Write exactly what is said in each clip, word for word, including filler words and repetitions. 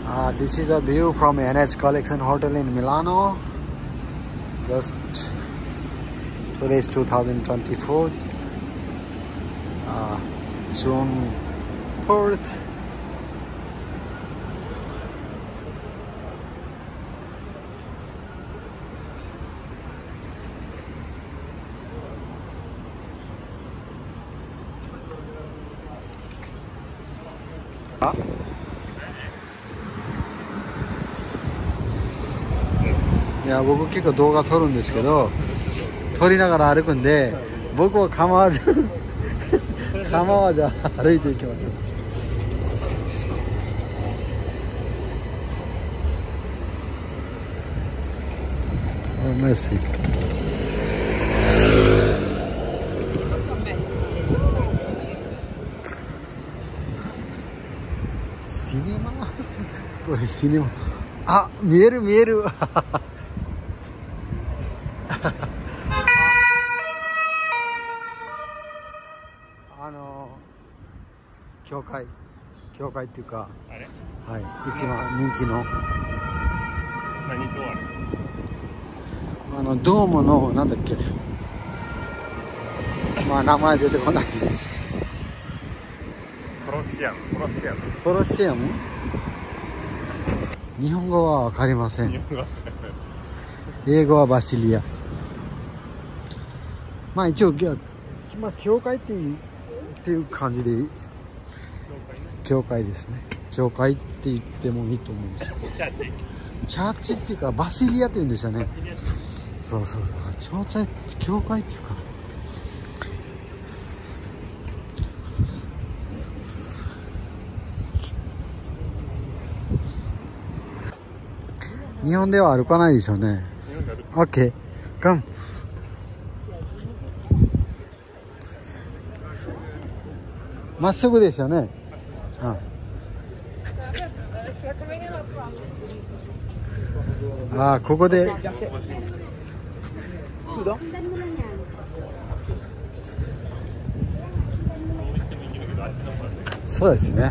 Uh, this is a view from N H Collection Hotel in Milano. Just today is two thousand twenty-four, uh, June fourth. Huh? いや僕結構動画撮るんですけど、撮りながら歩くんで僕は構わず構わず歩いていきます。メッシシネマこれシネマ、あ、見える見えるあの教会教会っていうか、あれ、はい、一番人気の何とある、 あのドームのなんだっけ、まあ名前出てこない。 コロシアム、コロシアム、 コロシアム。日本語はわかりません。 日本語は英語はバシリア。まあ一応、まあ教会っていうっていう感じでいい。教会ですね。教会って言ってもいいと思うんですよ。 チャーチ。 チャーチっていうかバシリアって言うんですよね。そうそうそう。教会教会っていうか。日本では歩かないでしょうね。オッケー、カム。まっすぐですよね。ああ、ここで。そうですね。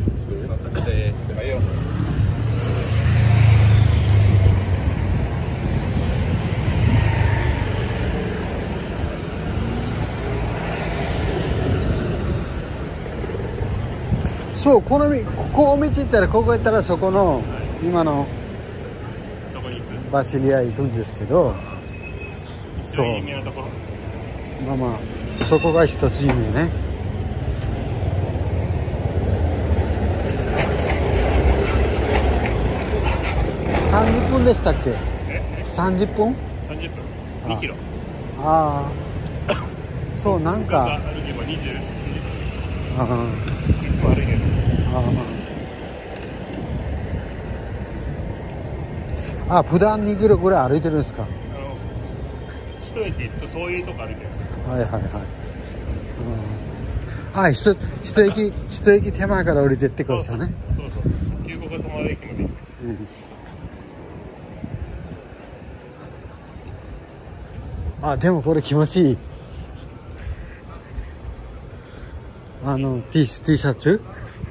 そう、この道、ここ道行ったら、ここ行ったら、そこの今のバシリア行くんですけど、そう、まあまあそこが一つ有名ね。さんじゅっぷんでしたっけ？さんじゅっぷん？ さんじゅっぷん、にキロ。 ああ、そうなんか。 歩けばにじゅう。 ああ。 いつも歩いてる。 ああ、普段にキロぐらい歩いてるんですか？ 一駅行くとそういうとこ歩いてる。 はいはいはい。うん、はい、一一駅一駅手前から降りてってくださいね。 そうそう。急行が止まる駅まで行って。 うん、あ、でもこれ気持ちいい。あの T, T シャツ。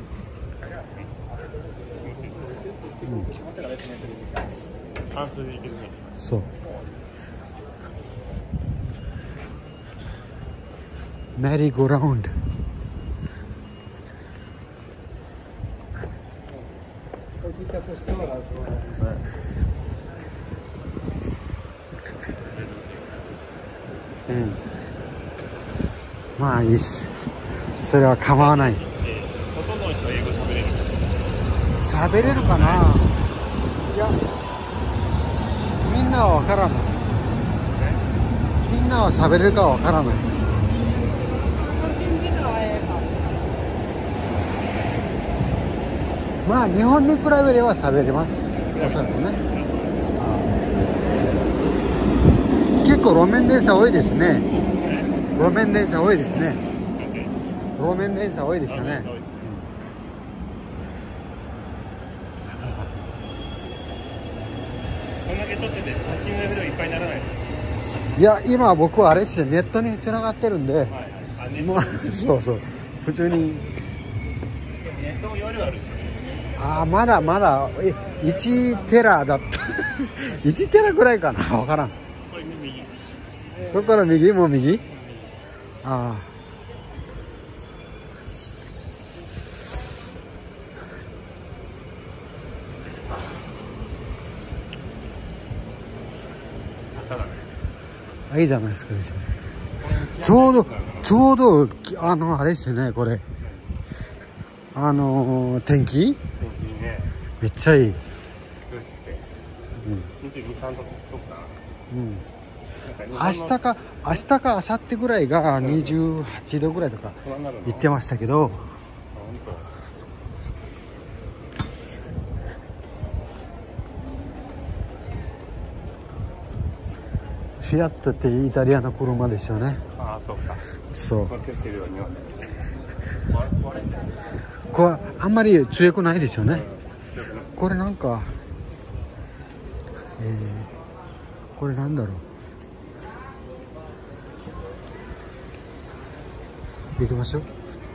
半数でいけるね。 そう。メリーゴーラウンド。うん。まあいいっす。それは構わない。 ほとんどの人は英語喋れる。 喋れるかな。いや。みんなはわからない。みんなは喋れるかはわからない。まあ日本に比べれば喋れます。おそらくね。結構路面電車多いですね。路面電車多いですね。路面電車多いですよね。 こんだけ撮ってて写真のレベルいっぱいにならないですか？ いや、今僕はあれですね、ネットに繋がってるんで、はいはい、まあそうそう、普通に。 ネットも容量あるし。 ああ、まだまだえいちテラだったいちテラぐらいかな、分からん。 これ右。 ここから右もう右。ああ、 ただね。 いいじゃないですか。ちょうどちょうどあのあれですよね、これあのー、天気天気ね。 めっちゃいい。 涼しくて。にじゅうに、さんどとか。 うん。明日か明日か明後日ぐらいがにじゅうはちどぐらいとか言ってましたけど、フィアットってイタリアの車ですよね。 ああ、そうか。 そう。 ここれあんまり強くないですよね。これなんか、えー、これなんだろう。行きましょう。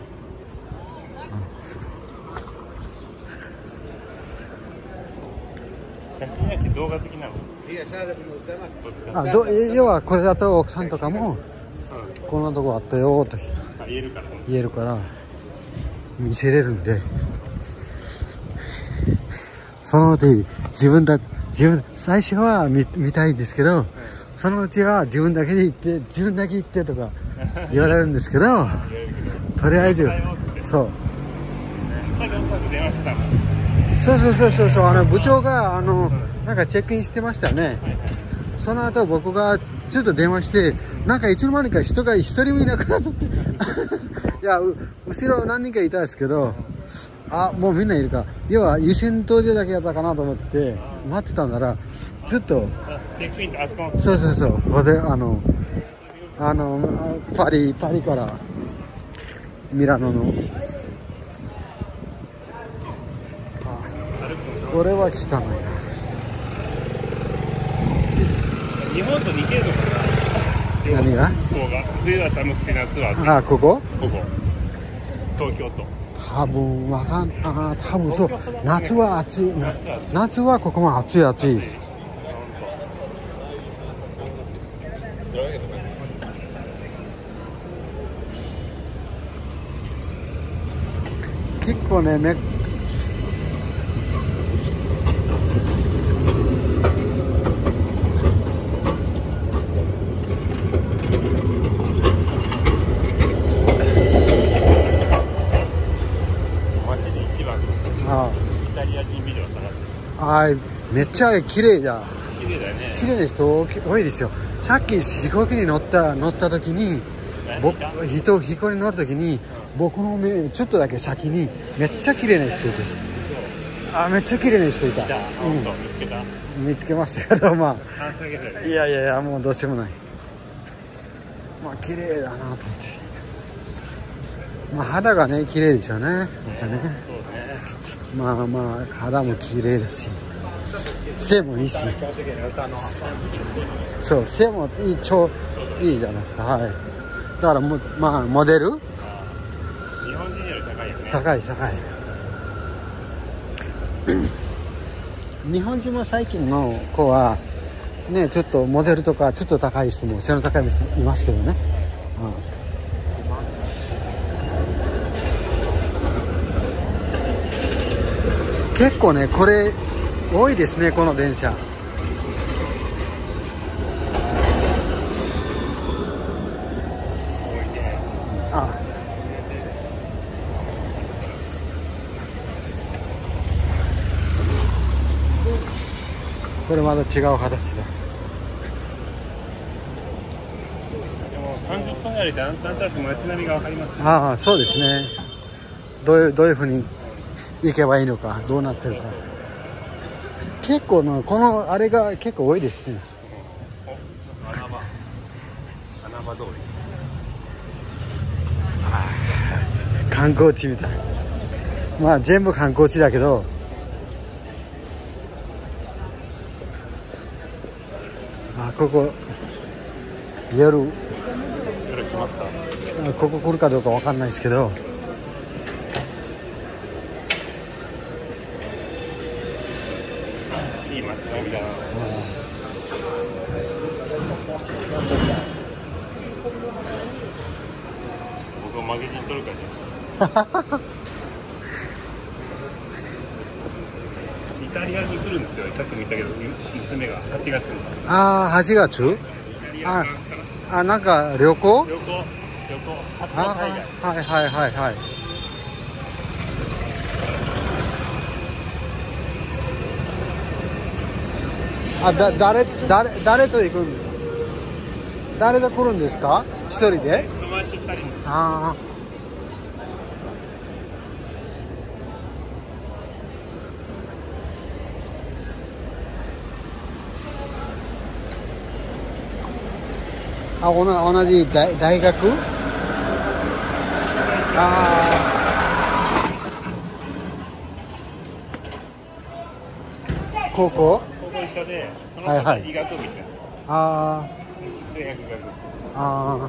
写真やけ動画好きなの？ あ、ど要はこれだと奥さんとかもこんなとこあったよと言えるから言えるから見せれるんで、そのうち自分だ自分最初は 見, 見たいんですけど、そのうちは自分だけで行って自分だけ行ってとか言われるんですけどとりあえずそうそうそうそうそうそう、あの部長があのなんかチェックインしてましたね。その後僕がちょっと電話して、なんかいつの間にか人が一人もいなくなっちゃっていや後ろ何人かいたんですけど、あ、もうみんないるか、要は優先登場だけやったかなと思ってて待ってたんならずっとそうそうそう、であのあのパリパリからミラノのこれは汚いな。 日本と似てるのかな。 何が？ ここが冬は寒くて夏は暑い。 あ、ここ？ ここ。東京都。 多分わかんあ多分そう。夏は暑い。夏はここも暑い暑い。結構ねね。あ、めっちゃ綺麗だ。 綺麗だよね。 綺麗な人多いですよ。さっき飛行機に乗った乗った時に、僕人飛行機に乗る時に、僕の目ちょっとだけ先にめっちゃ綺麗な人いて、あ、めっちゃ綺麗な人いた。うん、 見つけた。 見つけましたけど、まあいやいやいや、もうどうしようもない。まあ綺麗だなと思って。まあ肌がね綺麗でしょうね。またね。まあまあ肌も綺麗だし背もいいし、そう背もいい、超いいじゃないですか。はい、だからもまあモデル日本人より高いよね。 高い高い日本人も最近の子はねちょっとモデルとかちょっと高い人も背の高い人いますけどね、うん結構ねこれ多いですね、この電車。あ、これまた違う形だ。 でもさんじゅっぷんぐらいでなんとなく街並みが分かりますね。 ああ、そうですね。どういうどういうふうに行けばいいのか、どうなってるか。結構のこのあれが結構多いですね。 穴場、穴場通り。 観光地みたい。まあ全部観光地だけど、あ、ここ夜夜来ますか？ ここ来るかどうかわかんないですけど、 いい街並みだな。僕もマゲジン撮るかじゃん。イタリアに来るんですよ。さっきも言ったけど、娘がはちがつに。 ああ、はちがつ。 イタリア、フランスから。 あ、なんか旅行。 旅行、旅行、初の海外。 はいはいはいはい。あ、だ、誰、誰、誰と行くんですか。誰と来るんですか。一人で。 友達と二人です。 ああ。あ、おな、同じ大、大学。ああ。高校。 高校一緒で、その子が医学部行ってんですよ。 あ通訳学部。 あ。あ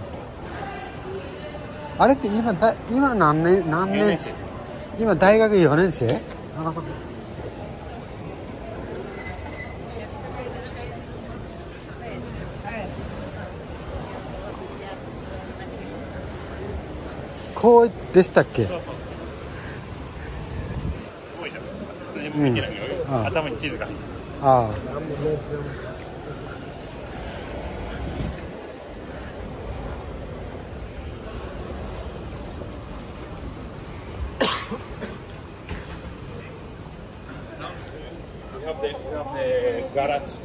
あ。あれって今だ、今何年、何年よねん生です。 今大学よねん生。ああ。こうでしたっけ。 そうそう。すごいじゃん。何も見てないのよ。 うんああ頭に地図が入ってる。 ああ。 We have the, we have the garage.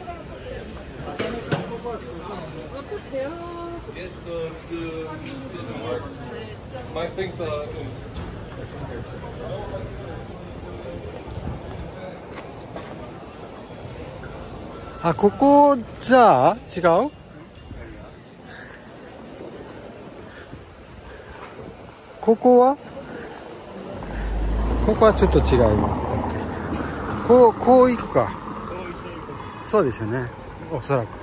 Yes, the, the doesn't work. My things are. あ、ここじゃあ違う。ここはここはちょっと違います。こう、こう行くか。そうですよね。おそらく。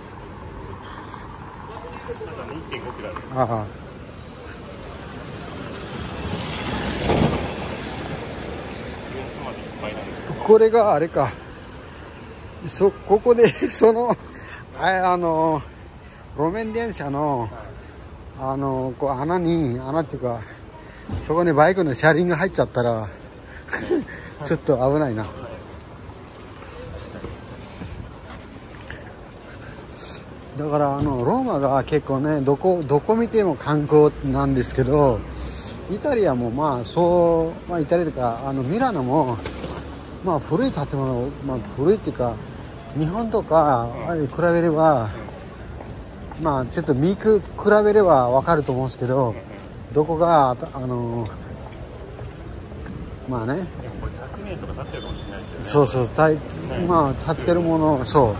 にてんごキロある。 ああ。これがあれか。そ、ここで、その、あ、あの、路面電車の、あの、こう穴に、穴っていうか、そこにバイクの車輪が入っちゃったら、ちょっと危ないな。だからあのローマが結構ね、どこどこ見ても観光なんですけど、イタリアもまあそう、まあイタリアとかあのミラノもまあ古い建物、まあ古いっていうか日本とか比べれば、まあちょっと見比べればわかると思うんですけど、どこがあのまあね。 でもこれひゃくねんとか経ってるかもしれないですよね。 そうそう、たいまあ立ってるもの、そう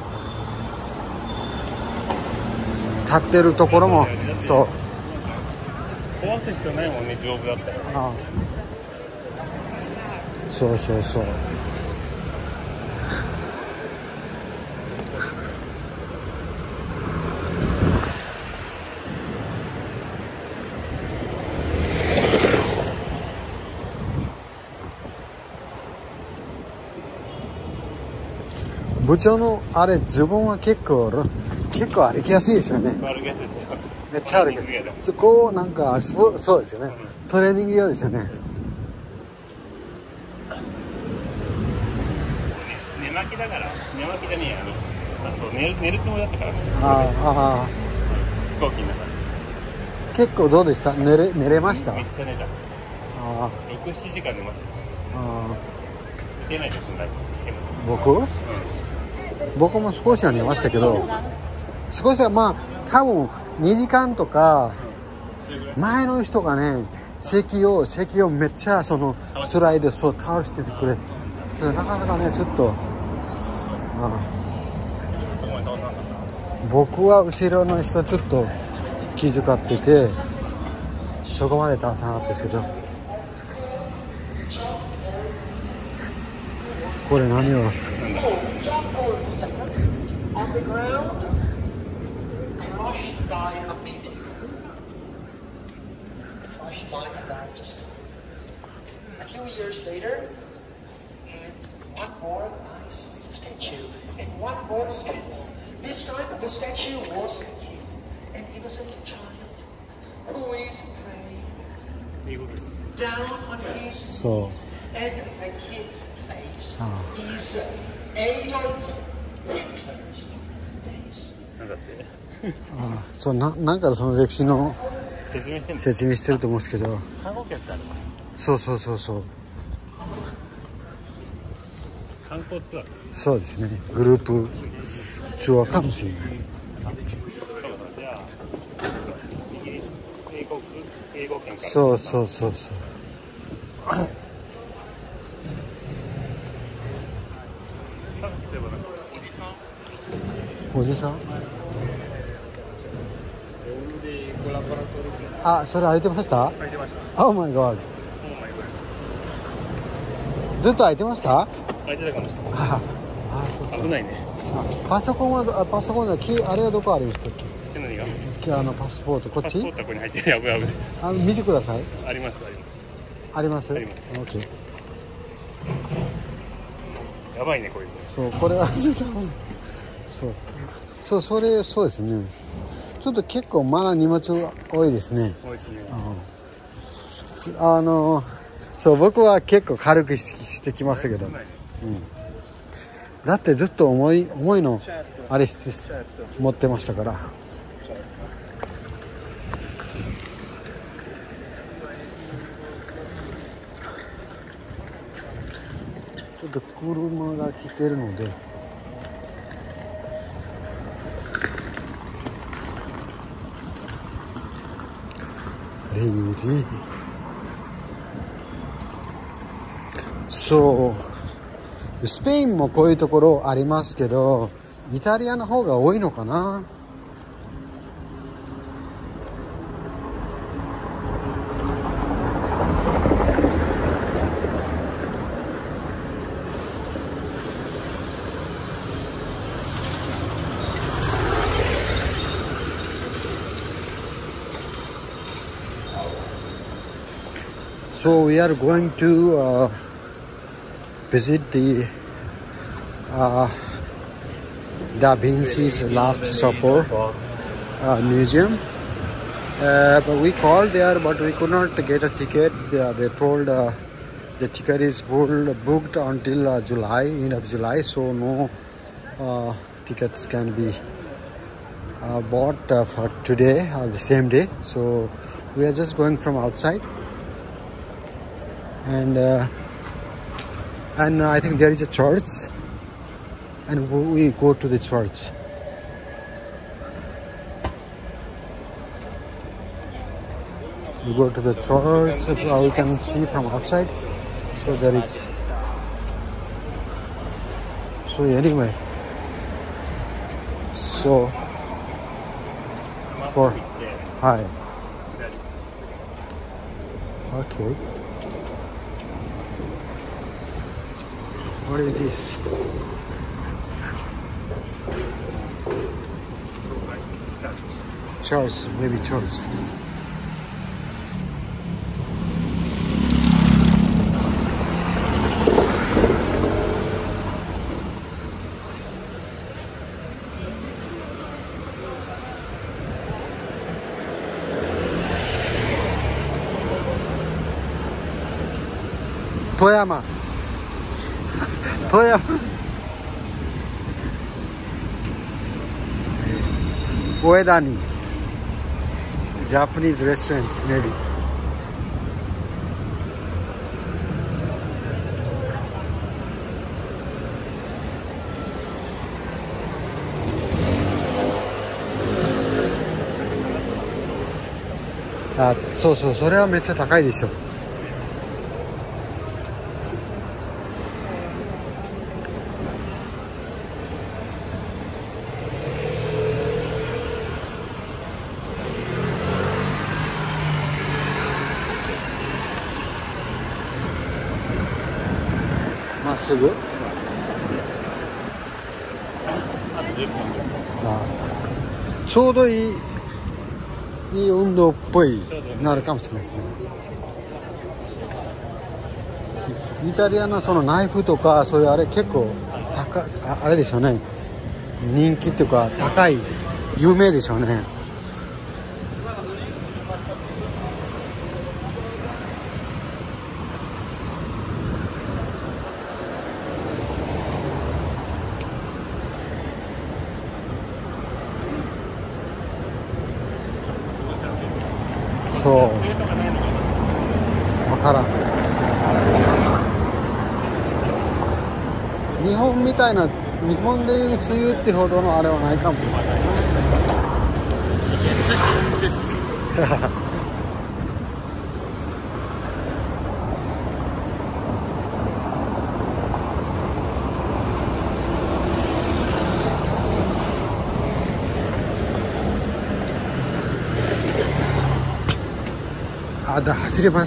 立ってるところもそう壊す必要ないもんね、丈夫だったら。 ああそうそうそう。部長のあれズボンは結構結構歩きやすいですよね。 歩きやすいですよ。 めっちゃ歩きやすい。そこなんかそうそうですよね。トレーニング用ですよね。 寝巻きだから、寝巻きじゃねえや、あの、あ、そう、寝る、寝るつもりだったから。 ああ、 飛行機の中で。 結構どうでした？寝れ寝れました？ めっちゃ寝た。 ああ、 ろく、しちじかん寝ました。 ああ。 寝てないでくんない。 僕？うん、僕も少しは寝ましたけど、少しはまあ多分にじかんとか前の人がね、席を席をめっちゃそのスライドそう倒しててくれ、それなかなかねちょっと、あ僕は後ろの人ちょっと気遣っててそこまで倒さなかったですけど、これ何を On the ground, crushed by a meteor. Crushed by a Baptist. A few years later, and one more nice statue and one more scandal. This time the statue was a kid, an innocent child who is praying 英語です。 down on his So. knees, and the kid's face Ah. is Adolf Hitler's face. なんだってあそうななんかその歴史の説明してんの。 説明してると思うんですけど、 観光客ってあるの。 そうそうそうそう観光ツアー。 そうですね、グループツアーかもしれない。 じゃあイギリス英国英語圏から。 そうそうそうそう。 さっきそういえばなんかおじさん。 おじさん、 オールデイコラボラトリー。 あ、それ開いてました？ 書いてました。 Oh my god。 オーマイゴー。 ずっと開いてました？ 書いてたかもしれない。 ああ、そうか。 危ないね。 あパソコンはどあパソコンのキーあれはどこあるんですかっで何が？ け？あのパスポートこっち？ パスポートはここに入ってる。やぶやぶ。 あ見てください。 ありますあります。 あります？ あります。 オッケー。 やばいねこういうの。 そうこれはそうそうそれそうですね。ちょっと結構まだ荷物多いですね。 多いですね。 あのそう僕は結構軽くしてしてきましたけど、うん、だってずっと重い重いのあれして持ってましたから。ちょっと車が来てるのでレイリーそうスペインもこういうところありますけどイタリアの方が多いのかな。So we are going to uh, visit the uh, Da Vinci's Last Supper uh, museum. Uh, but we called there, but we could not get a ticket. Uh, they told uh, the ticket is full, booked until uh, July, end of July. So no uh, tickets can be uh, bought uh, for today, uh, the same day. So we are just going from outside. And uh, and I think there is a church, and we go to the church. We go to the church. Uh, we can see from outside. So there is. So anyway, so for hi. Okay. What is this? Church, maybe church. Toyama. Toyama. Uedani. Japanese restaurants, maybe. Ah, so so, それはめっちゃ高いでしょ。まっすぐ。 あとじゅっぷん。 ああ、ちょうどいいいい運動っぽいなるかもしれないですね。 イタリアのそのナイフとかそういうあれ結構高ああれでしょうね、人気っていうか高い有名でしょうね。そう梅雨とかないのかな。 わからん。日本みたいな、日本でいう梅雨ってほどのあれはないかもしれないな。あ、だ走れます。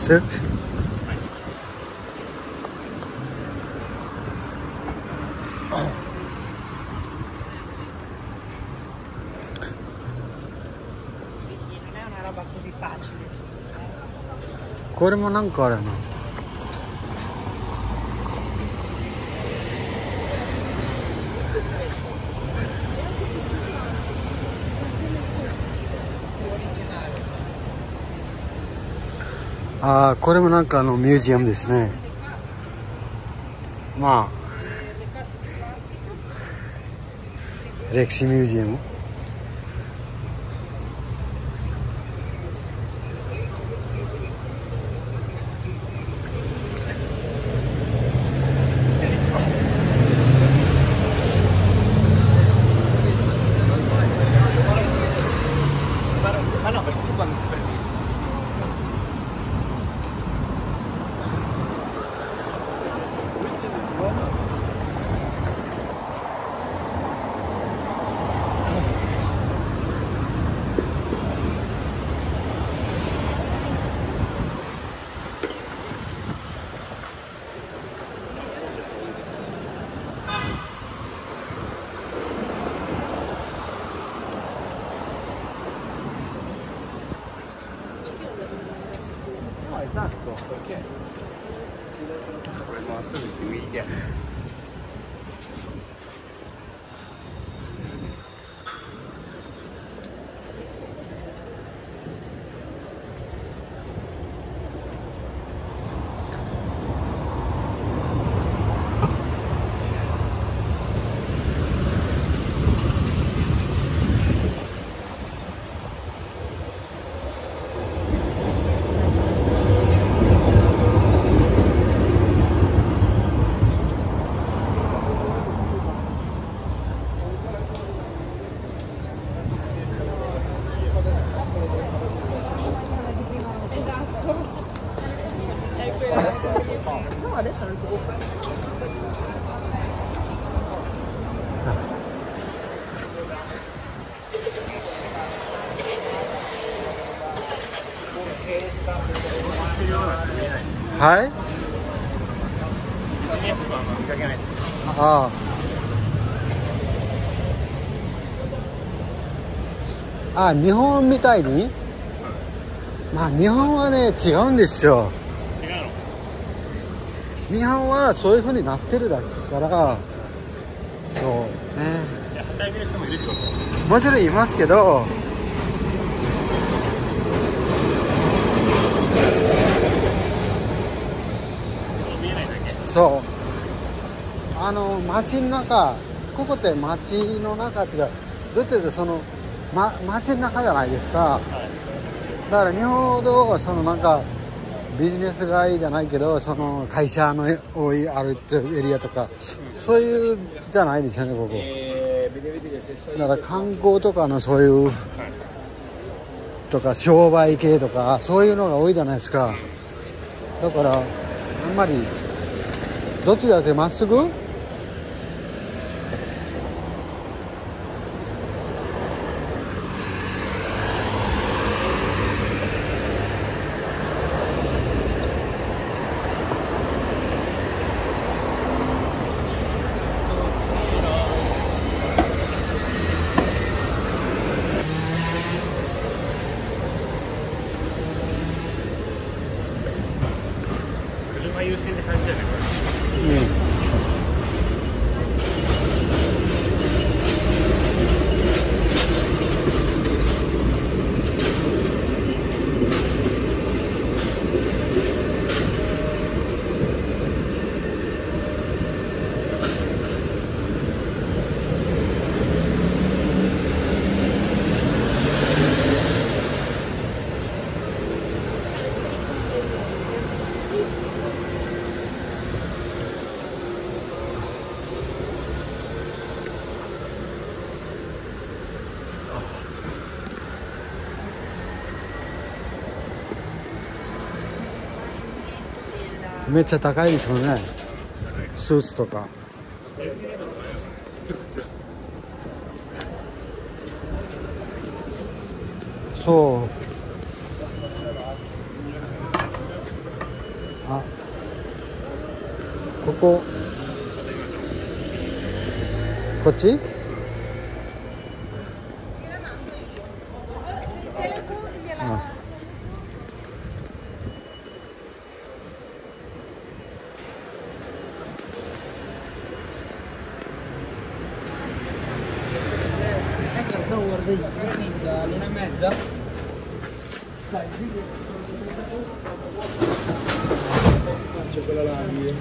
これもなんかあれやな。ああ、これもなんかあのミュージアムですね。まあ歴史ミュージアム。 Esatto, perché dovremmo essere guidi. No, adesso non si può fare. はい。ああ。あ、日本みたいに。まあ日本はね違うんですよ。 違うの。 日本はそういう風になってるだけからそうね。 いや働いてる人もいるってこと。 もちろんいますけど見えないだけ。 そうあの街の中ここって街の中っていうかどうやってその、ま、街の中じゃないですか、 はい、 だから日本ほどそのなんかビジネス街じゃないけどその会社の多い歩いてるエリアとか、うん、そういうじゃないですよねここ、えー、だから観光とかのそういう、はい、とか商売系とかそういうのが多いじゃないですか。だからあんまりどっちだってまっすぐ車優先って感じだよねこれ。 めっちゃ高いですよね、スーツとか。そう、あ、こここっち？あ、 l'una e mezza? Faccio quella là lì.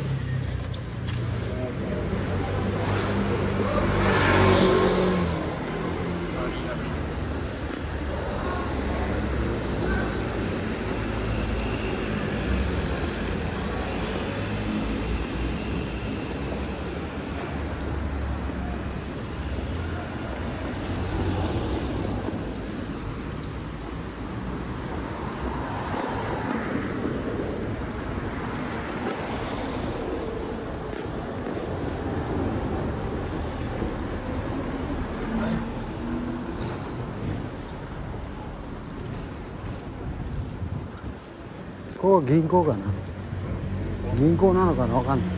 ここ銀行かな、銀行なのかな、わかんない。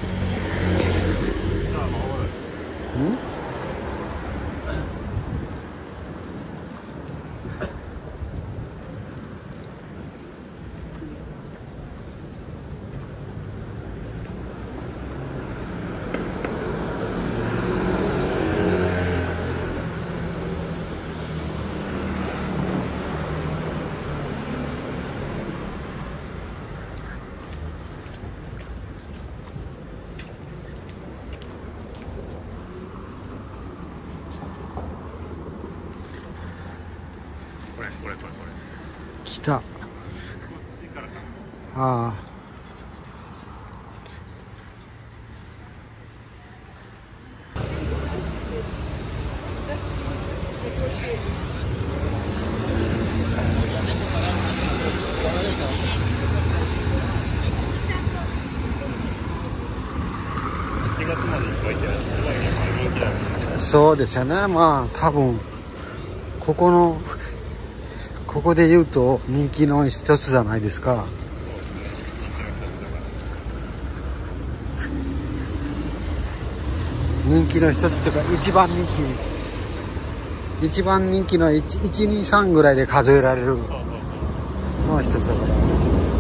うん？ これこれこれこれ来た。ああ、 しがつまでいっぱいってすごいね、人気だね。 そうですよね。まあ多分ここのここで言うと人気の一つじゃないですか。人気の一つっていうか一番人気、一番人気のいち、に、さんぐらいで数えられるのが一つだから。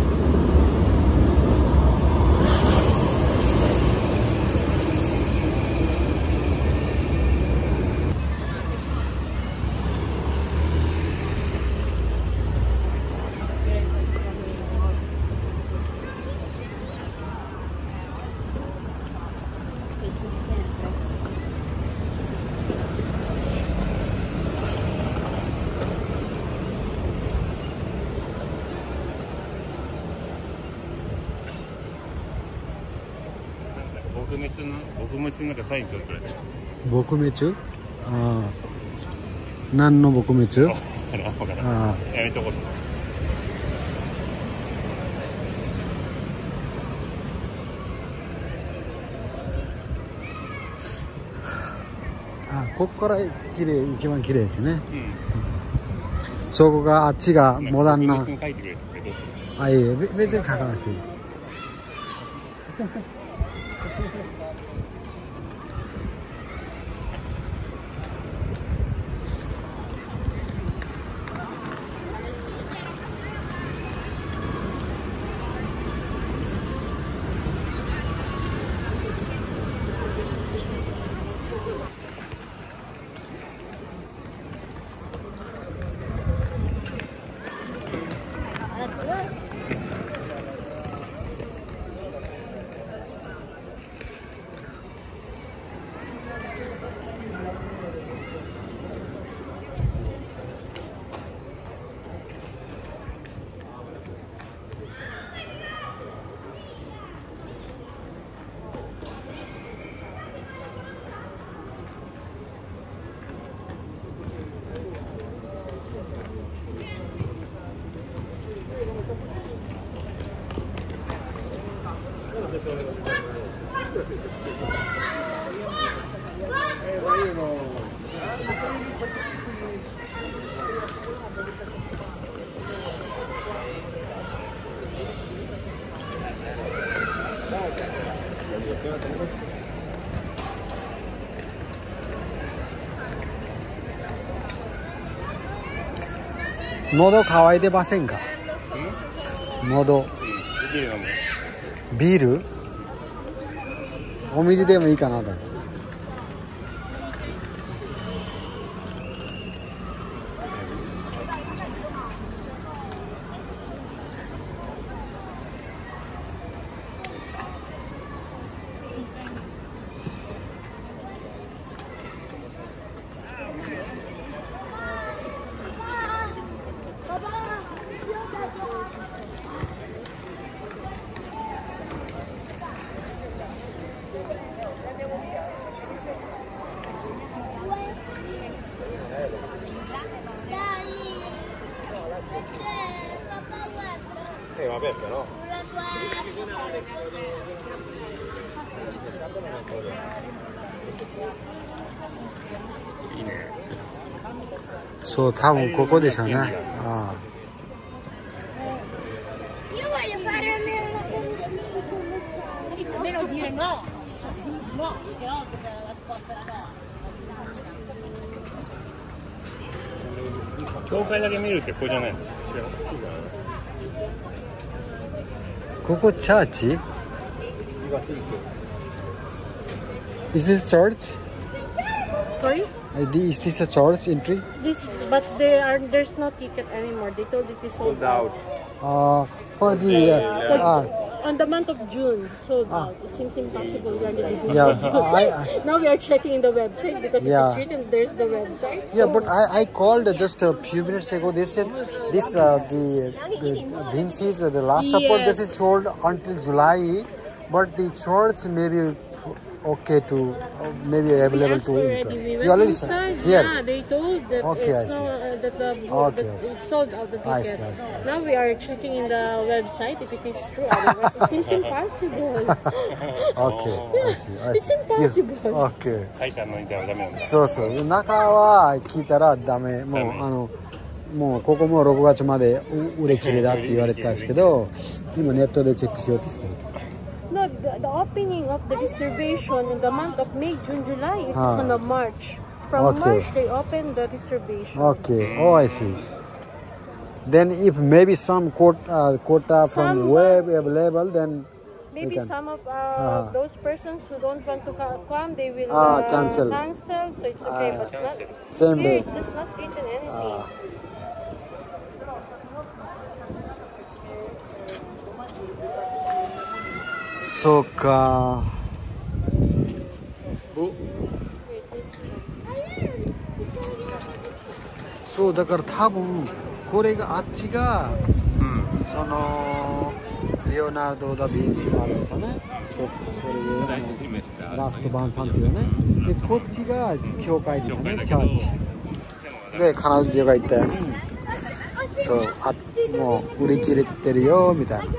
撲滅の撲滅のなんかサインするくらいで。 撲滅？ああ、何の撲滅？ ああ、やめとこう。 あ、ここから綺麗、一番綺麗ですね。 うん。 そこがあっちがモダンな。 書いてくれるってどうする？ あ、いいえ、別に書かなくていい。 喉乾いてませんか？喉。ビール？お水でもいいかなと思って。 いいね。 そう、多分ここでしょうね。ああ。 教会だけ見るってここじゃないの？ ここチャーチ？ Is this church? Sorry? Is this a church entry? This, but there are there's no ticket anymore. They told it is sold out. Uh, for the uh, uh, On the month of June, sold out. It seems impossible. We are really yeah, I, I, now we are checking in the website because yeah. it is written. There's the website. Yeah, so. but I, I called just a few minutes ago. They said this uh, the the Vince's uh, the last support Yes. this is sold until July, but the church maybe okay to uh, maybe available Yes, to already. enter. We You went already inside. said here. Yeah, they told that Okay, I it's, see. uh, that the Okay, that okay. it's sold out the ticket. I see, I see, I see. Now we are checking in the website if it is true. Otherwise, it seems impossible. Okay, I see, I It's see. impossible. Okay. 書いてあるのにダメなんだ。 そうそう。中は聞いたらダメ。もうダメあのもうここもろくがつまで売れ切れだって言われてたんですけど、今ネットでチェックしようとしてる。 No, the, the opening of the reservation in the month of May, June, July, it is Ah. on the March. From Okay. March, they open the reservation. Okay. Oh, I see. Then if maybe some quota, uh, quota from Some- web available, then Maybe can- some of uh, Ah. those persons who don't want to co- come, they will Ah, uh, cancel. cancel, so it's okay. Ah. But not, same here, day. it is not written anything. Ah. So ka. Wait, this- そうだから多分これがあっちがそのレオナルド・ダ・ヴィンチがあるんですよね。そそれで第一説明してあるラストバンさんっていうね。でこっちが教会ですよね。チャーチ。で彼女が言ったように、そうあもう売り切れてるよみたいな。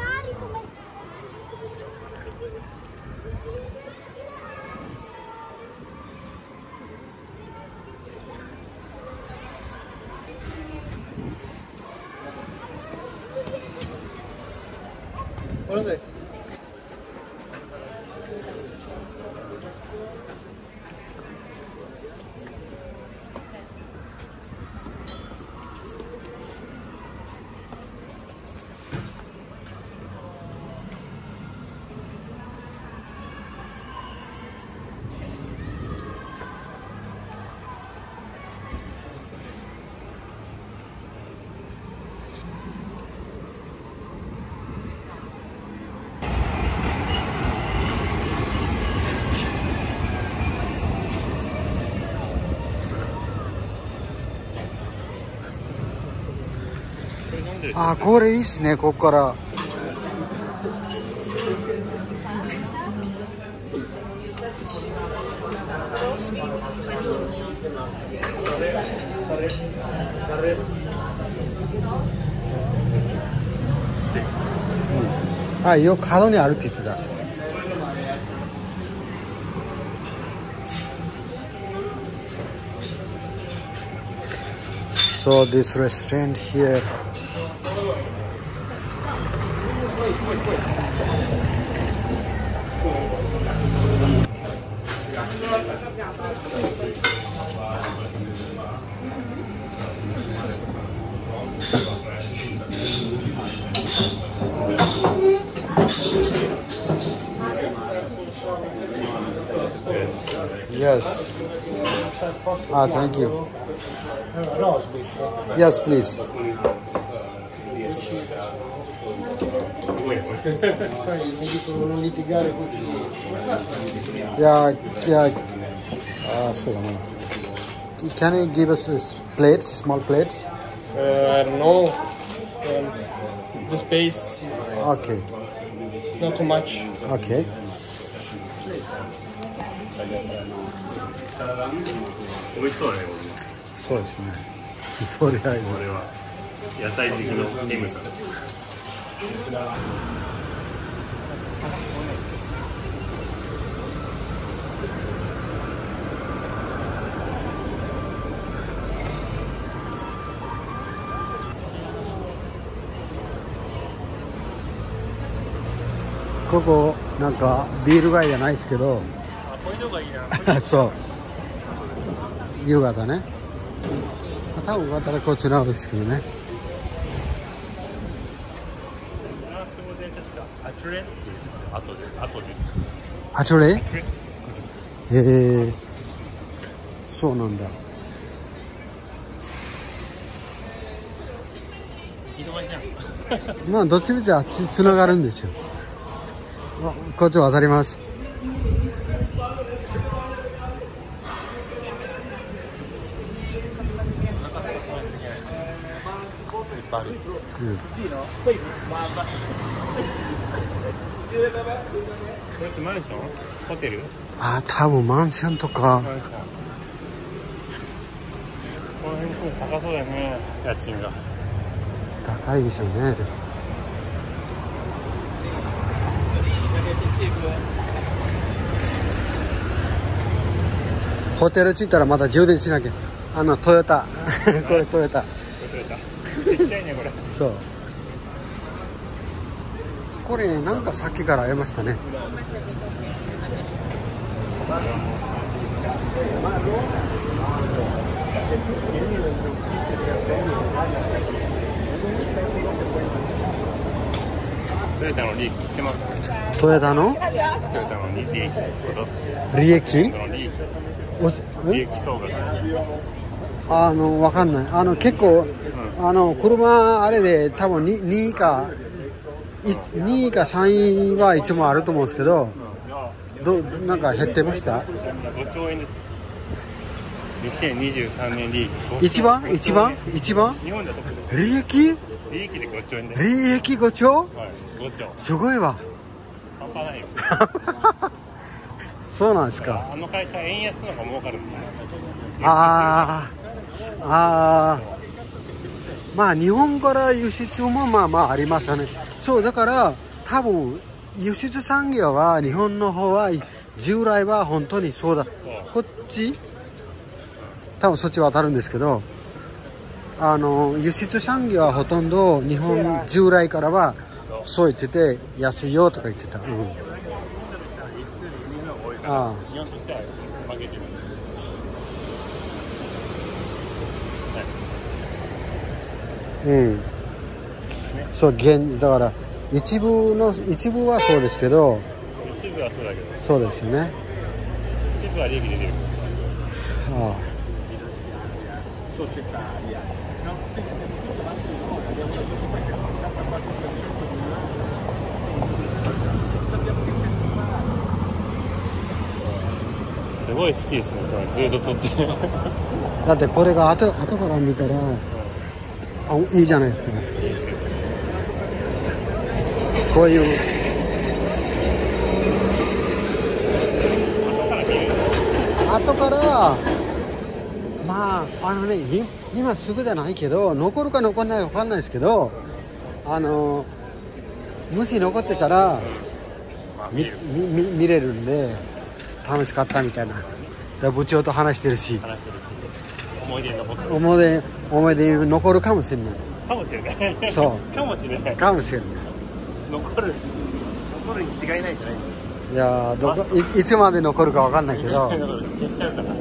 あ、これいいっすね、ここから。うん、あ、よ角にあるって言ってた。 So this restaurant here. Yes. Ah, thank you. Yes, please. Yeah, yeah. Ah, so, can you give us uh, plates, small plates? Uh, I don't know. Um, the space is Okay. not too much. Okay. 美味しそうだね、 そうですね。とりあえず。 これは野菜好きの M さん。 ここなんかビール街じゃないですけど。 あ、こういうのがいいな。 そう。夕方ね。多分またこっちなんですけどね。 フランス語で確かアトュレって言うんですよ。アトで、アトで。 アトレ？ええー、そうなんだ。 広がりじゃん。 まあどっちみちあっちつながるんですよ。こっち渡ります。うん、 それってマンション？ホテル？ あ、多分マンションとか。 マンション。この辺高そうだよね、家賃が。 高いでしょうね。ホテル着いたらまた充電しなきゃ。あのトヨタこれトヨタ。 ちっちゃいねこれ。 そう。これなんかさっきからありましたね。 トヨタの利益知ってます？ トヨタの？ トヨタの利益こと。 利益？ その利益。 お利益総額。 あのわかんない。あの結構、うん、あの車あれで多分ににいかにいかさんいはいつもあると思うんですけど、どなんか減ってました？ ごちょうえんですよ。にせんにじゅうさんねん利益。 一番一番一番？ 日本だと利益？ 利益でごちょうえんで。 利益ごちょう？ はい、ごちょう。 すごいわ。 半端ないよ。 そうなんですか。 あの会社円安の方が儲かるんだ。 ああ、ああ。まあ日本から輸出もまあまあありましたね。そうだから多分輸出産業は日本の方は従来は本当にそうだ。こっち多分そっち渡るんですけど、あの輸出産業はほとんど日本従来からはそう言ってて安いよとか言ってた。うん。ああ。 日本としては負けてる。 うん。そう現だから一部の一部はそうですけど。 一部はそうだけど。 そうですよね。 一部は利益出てる。 ああ。 すごい好きですね。そのずっと撮って。 だってこれが後後から見たら、あいいじゃないですか。こういう。後からはまああのね今すぐじゃないけど残るか残らないか分かんないですけど、あのもし残ってたら見, 見, 見れるんで楽しかったみたいな。部長と話してるし。 話してるし。 思い出に残ってる。 思い出思い出に残るかもしれない。 かもしれない。 そうかもしれない。 かもしれない。 残る残るに違いないじゃないですよ。 いやーどこ い, いつまで残るかわかんないけど消しちゃうから。も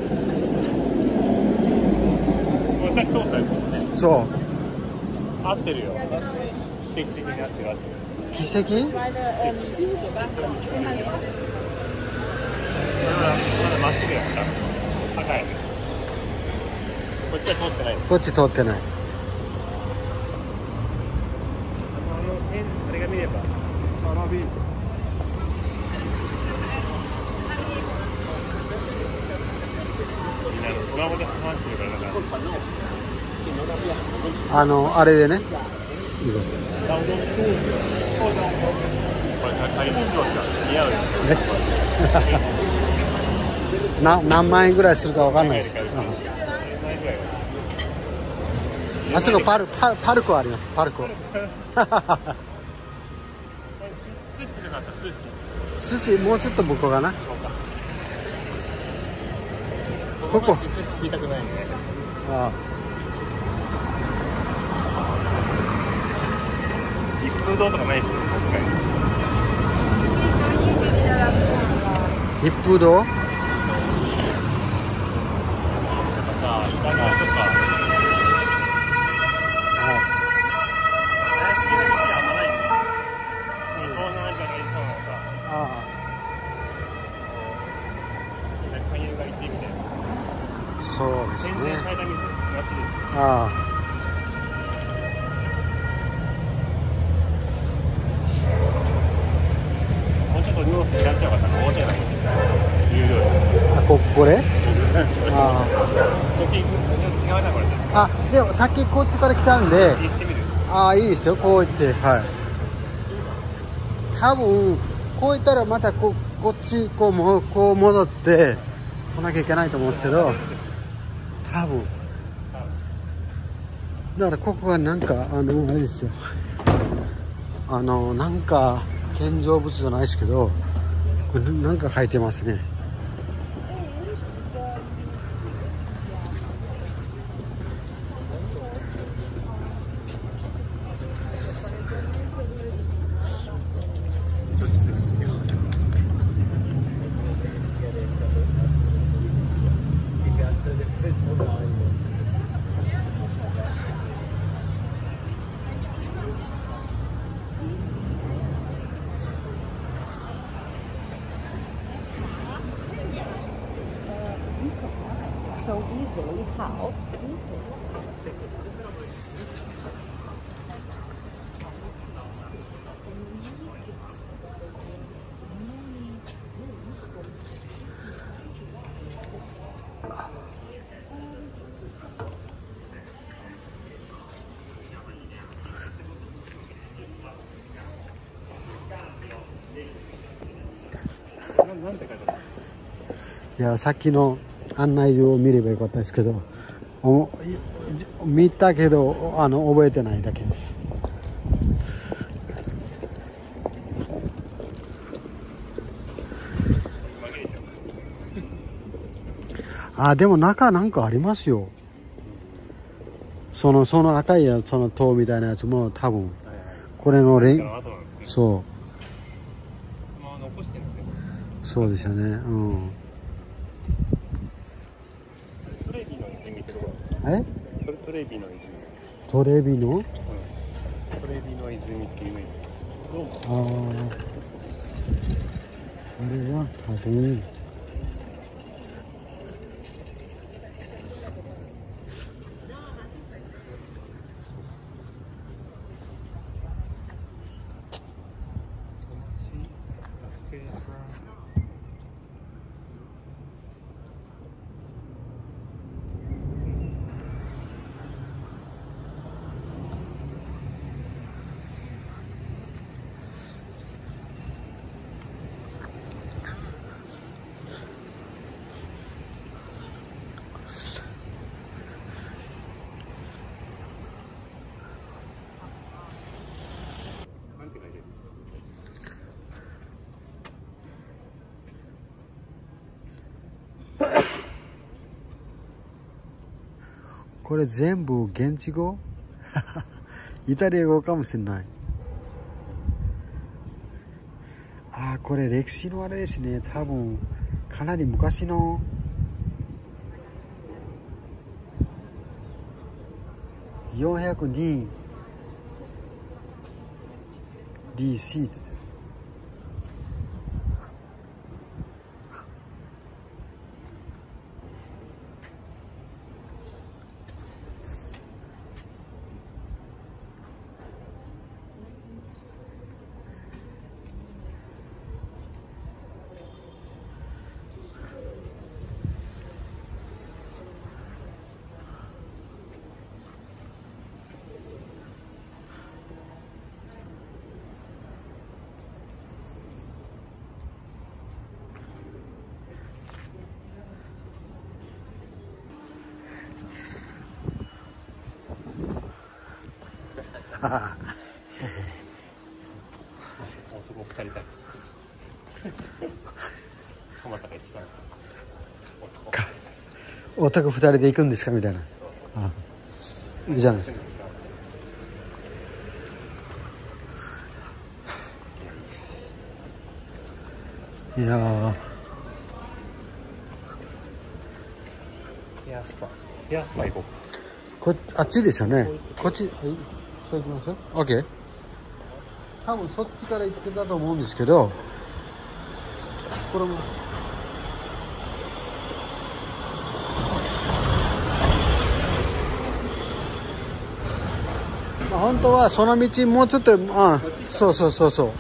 うさっき通ったよね。 そう合ってるよ。奇跡的に合ってる合ってる。 奇跡？ まだまっすぐやった。赤い。こっちは通ってない。 こっち通ってない。 あの辺あれが見れば。みんなスマホで話してるからなんか。 あのあれでね。 これカリフォルニアですか。似合うよ。 な何万円ぐらいするかわかんないです。あそこパルパパルコあります。パルコ。 寿司でなった寿司。 寿司もうちょっと向こうかな。ここ。 寿司食いたくないんで。 ああ。 一風堂とかないですよ。さすがに。 一風堂？ やっぱさ、イタリアとか。早すぎる店はあんまないよね。東南アジアがいそうなさ。 あみんな勧誘が行ってみたいな。 あ、そうです全然ね。 最大水町ですよ。 ああ。 もうちょっと荷物減らしてよかった。大手ない。有料で。 あここれ？あこっち違うなこれ。 あ。あでもさっきこっちから来たんで。 行ってみる。 ああいいですよこう言ってはい。多分こう言ったらまたここっちこうもこう戻って来なきゃいけないと思うんですけど多分だからここはなんかあのあれですよあのなんか建造物じゃないですけどこれなんか書いてますね。 So easily how? いやさっきの案内状を見ればよかったですけどお見たけどあの覚えてないだけです。あでも中なんかありますよ。そのその赤いやその塔みたいなやつも多分これのレンそうそうですよね。うんえトレビの泉。 トレビの、うん、 トレビの泉っていうね。 あああれは多分これ全部現地語イタリア語かもしれない。ああ、これ歴史のあれですね。多分かなり昔のよんひゃくに ディーシー男二人だトマトが言ってたんですか男二人で行くんですかみたいな。ああいいじゃないですか。いやーヘアスパヘアスパ行ここあっちですよね。こっち、はい、そう行きます。オッケー。多分そっちから行ってたと思うんですけど、これも。まあ、本当はその道もうちょっと、あ、そうそうそうそう。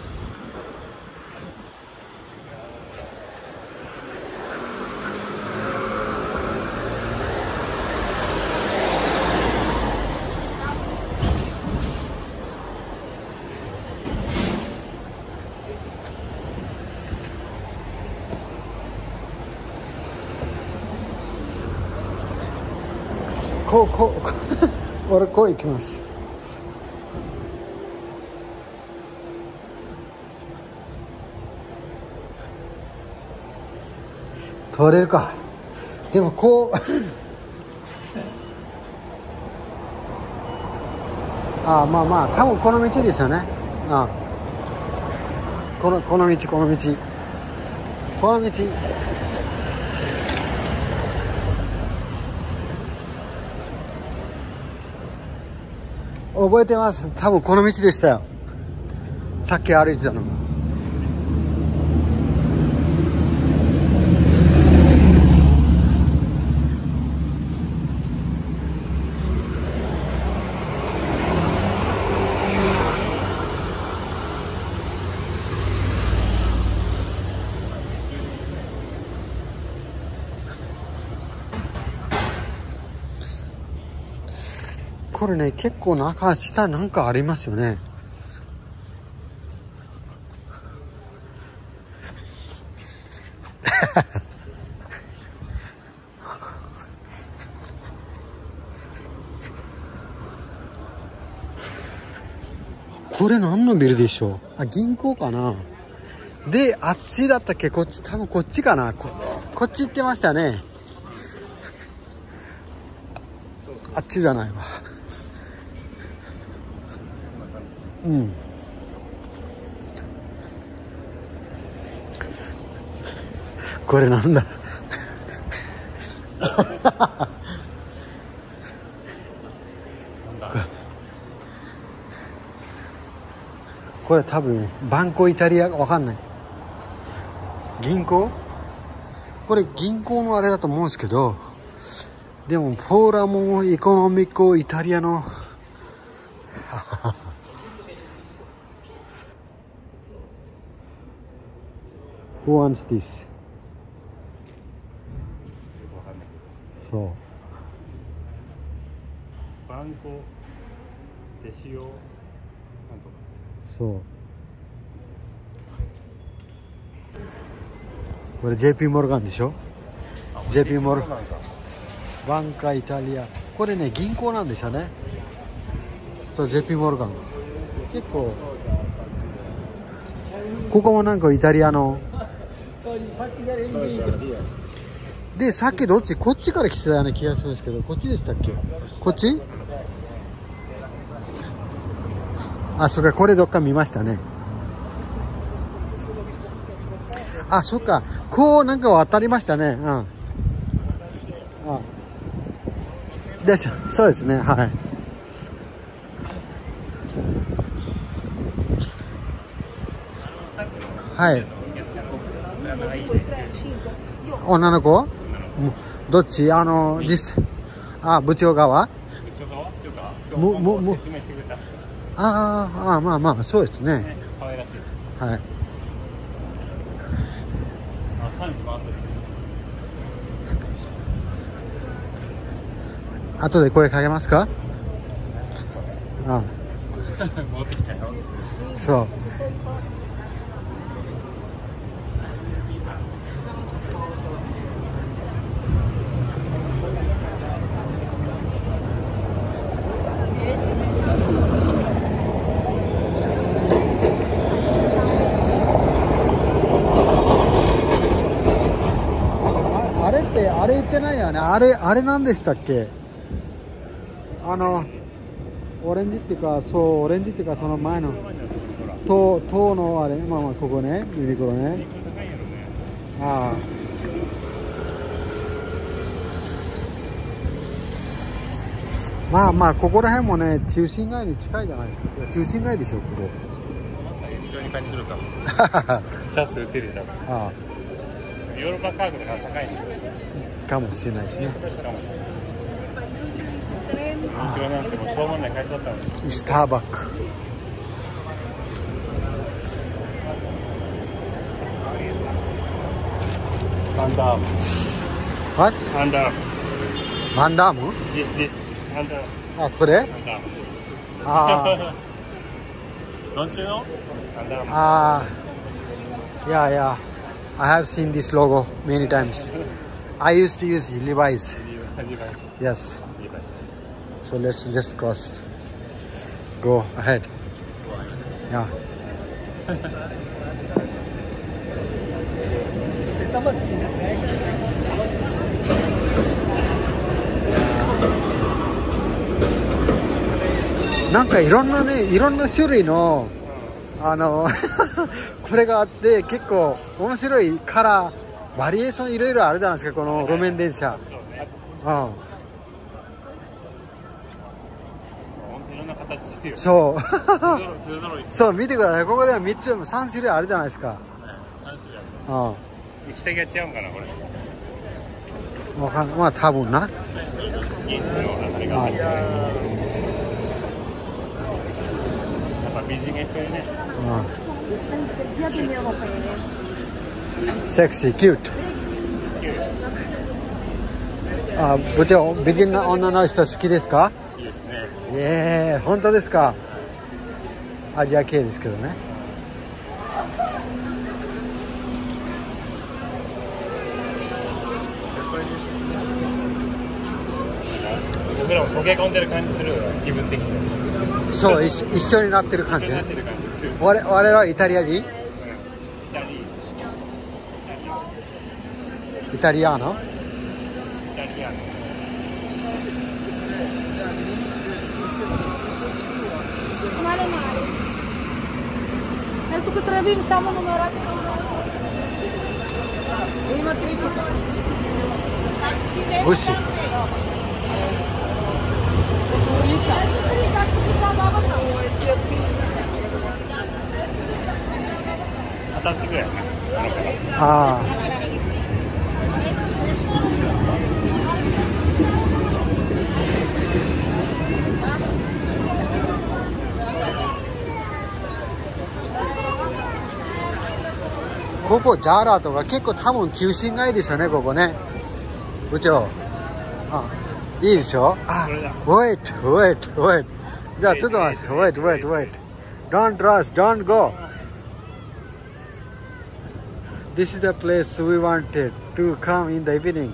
こうこうこう俺こう行きます。通れるか。でもこうああまあまあ多分この道ですよね。ああこのこの道この道この道覚えてます。多分この道でしたよ。さっき歩いてたのも。これね、結構中下なんかありますよね。これ何のビルでしょう。あ、銀行かな。で、あっちだったっけ。こっち、多分こっちかな。こ、こっち行ってましたね。あっちじゃないわ。うん。これなんだ。これ多分バンコイタリアわかんない。銀行？これ銀行のあれだと思うんですけど、でもポーラもエコノミコイタリアのWho wants this? そう。 バンコデシオなんとか。 そう。これ ジェイピー モルガンでしょ。 ジェイピー モルガンバンカイタリア。これね銀行なんですよね。そう ジェイピー モルガン。結構ここもなんかイタリアので、さっきどっちこっちから来てたような気がするんですけど、こっちでしたっけ？こっち？あ、そっか、これどっか見ましたね。あ、そっか、こうなんか渡りましたね。うん。あでしょ、そうですね、はい。はい。女の子？どっち？あの、実、あ、部長側？部長側？も、も、も、説明してくれた。ああ、あ、まあまあ、そうですね。可愛らしい。はい。あ、さんじ回った。後で声かけますか？ああ。戻ってきたよ。そう。あれ言ってないよね。あれ、あれ何でしたっけ？あの、オレンジっていうか、そう、オレンジっていうか、その前の、塔、塔のあれ、まあまあ、ここね、ユニクロね。ああ。まあまあ、ここら辺もね、中心街に近いじゃないですか。中心街でしょ、ここ。 非常に感じるかも。シャツ売ってるじゃん。ああ。ヨーロッパ価格だから高いんですよ。 かもしれないですね。スターバック。 バンダーム。 What？ バンダーム。 バンダーム？ This, this. バンダーム。 あ、これ？ バンダーム。ああ。Don't you know? バンダーム。 ああ。Yeah, yeah. I have seen this logo many times. I used to use Levi's. Levi's. Yes. Levi's. So let's let's cross. Go ahead. Yeah.なんかいろんなね、いろんな種類のあのこれがあって、結構面白いカラーバリエーションいろいろあるじゃないですか、この路面電車。うん。そう。そう、見てください。ここではみっつ、さん種類あるじゃないですか。さん種類ある。うん。 行き先が違うんかな、これ。 わかん、まあ多分な。 銀のあれが入ってる。やっぱ美人がいっぱいね。 うん。セクシー、キュート。あ、部長、美人な女の人好きですか？ 好きですね。 ええ、本当ですか？アジア系ですけどね。 僕らも溶け込んでる感じする気分的に。 そう、一一緒になってる感じね。我我々はイタリア人？イタリアの？イタリアの。 Male male. Nel tuo trabin siamo numerati. Prima triplo. Gucci. Ah.ここジャーラとか結構多分中心街ですよね、ここね。部長。あ、いいでしょ？あ、wait, wait, wait. じゃあちょっと待って、wait, wait, wait. Don't rush, don't go. This is the place we wanted to come in the evening.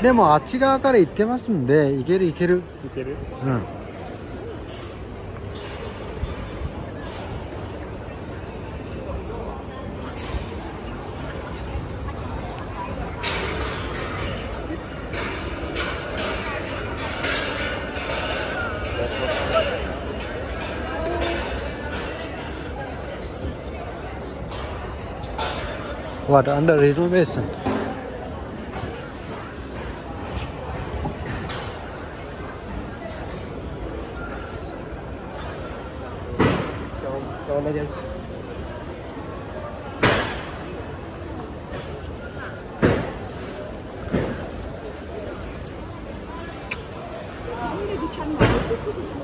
でもあっち側から行ってますんで、行ける行ける。 いける？ うん。What, under renovation? Hindi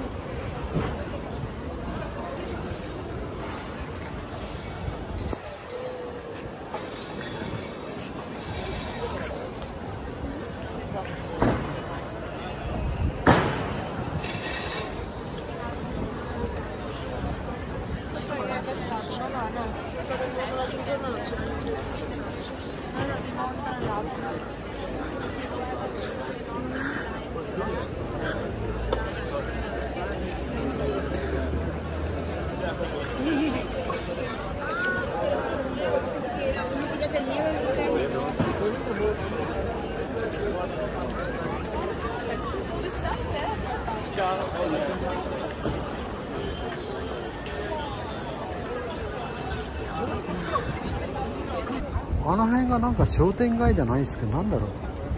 あの辺がなんか商店街じゃないですけど、なんだろう。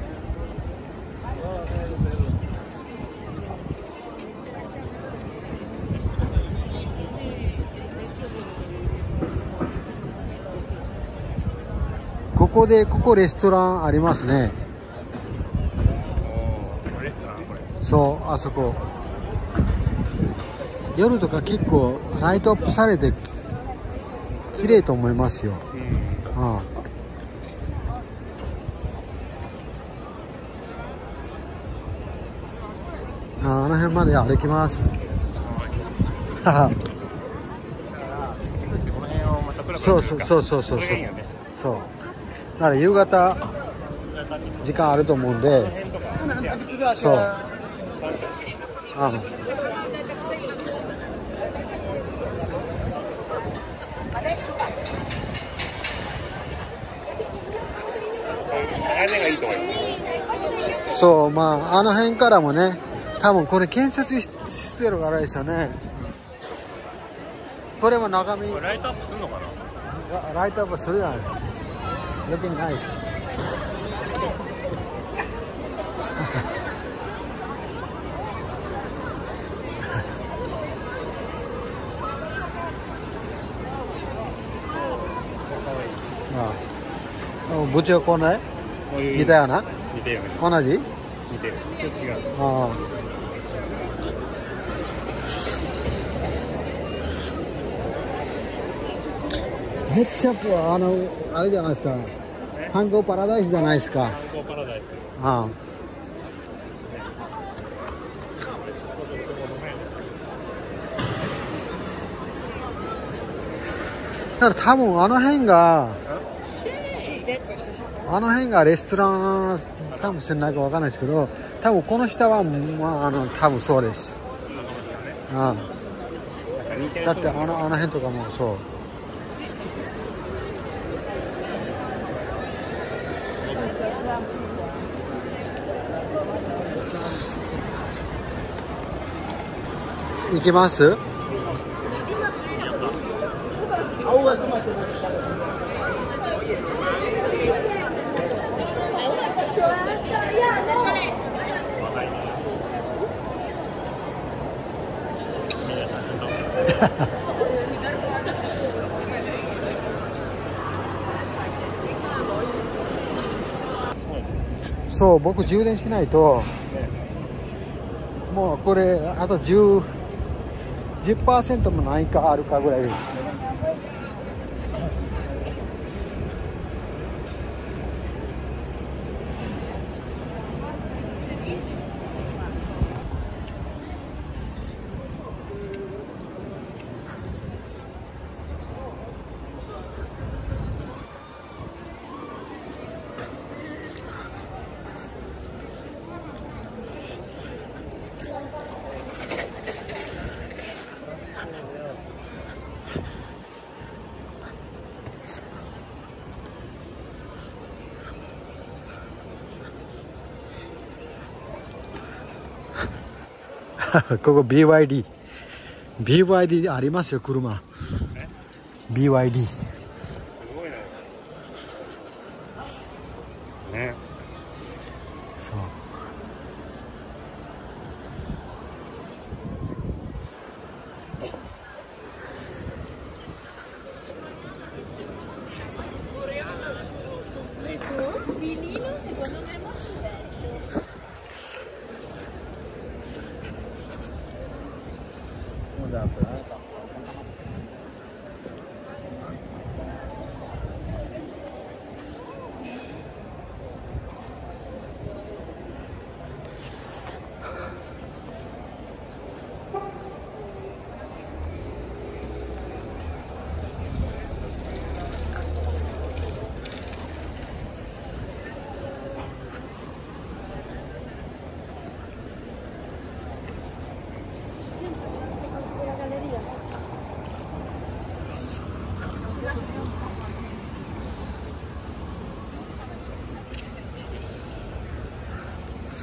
ここでここレストランありますね。そう、あそこ夜とか結構ライトアップされて綺麗と思いますよ。うん、あああの辺まで歩きます。そうそうそうそうそうそう。そう。だから夕方時間あると思うんで。そう。ああ。そう、まああの辺からもね。多分これ建設してるからですよね。これも長見。 ライトアップするのかな。 ライトアップするじゃない。余計にないです。ああ、部長こんな似たような。 似てるよね。 同じ。 似てる。違う。 ああ。めっちゃあのあれじゃないですか。観光パラダイスじゃないですか。 観光パラダイス。 ああ。だから多分あの辺があの辺がレストランかもしれないかわかんないですけど、多分この下はまああの多分そうです。ああ。だってあのあの辺とかもそう。行きます？そう、僕充電しないともうこれあとじゅう、じゅっパーセント もないかあるかぐらいです。 ここ ビーワイディー。ビーワイディー ありますよ、車。ビーワイディー。 すごいな。ね。 そう。 La galería.